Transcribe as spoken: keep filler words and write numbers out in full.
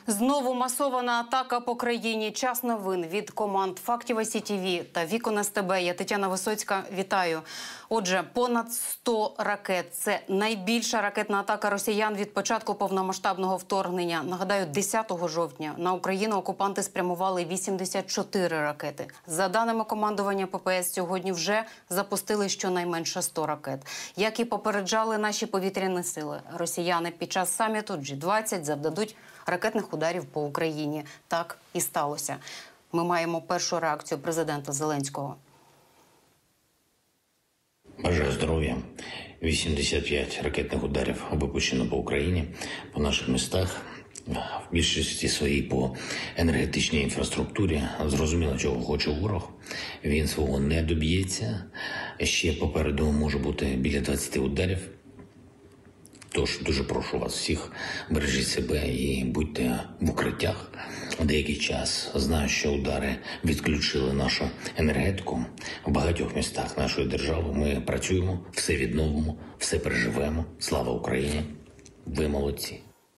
Знову масована атака по країні. Час новин від команд «Фактів Сі Ті Ві» та «Вікон Ес Те Бе». Я Тетяна Висоцька. Вітаю. Отже, понад сто ракет. Це найбільша ракетна атака росіян від початку повномасштабного вторгнення. Нагадаю, десятого жовтня на Україну окупанти спрямували вісімдесят чотири ракети. За даними командування Пе Пе Ес, сьогодні вже запустили щонайменше сто ракет. Як і попереджали наші повітряні сили, росіяни під час саміту Джі двадцять завдадуть ракетних ударів по Україні. Так і сталося. Ми маємо першу реакцію президента Зеленського. Бажаю здоров'я. вісімдесят п'ять ракетних ударів випущено по Україні, по наших містах, в більшості своїй по енергетичній інфраструктурі. Зрозуміло, чого хоче ворог. Він свого не доб'ється. Ще попереду може бути біля двадцяти ударів. Тож дуже прошу вас всіх, бережіть себе і будьте в укриттях. Деякий час знаю, що удари відключили нашу енергетику. В багатьох містах нашої держави ми працюємо, все відновимо, все переживемо. Слава Україні! Ви молодці!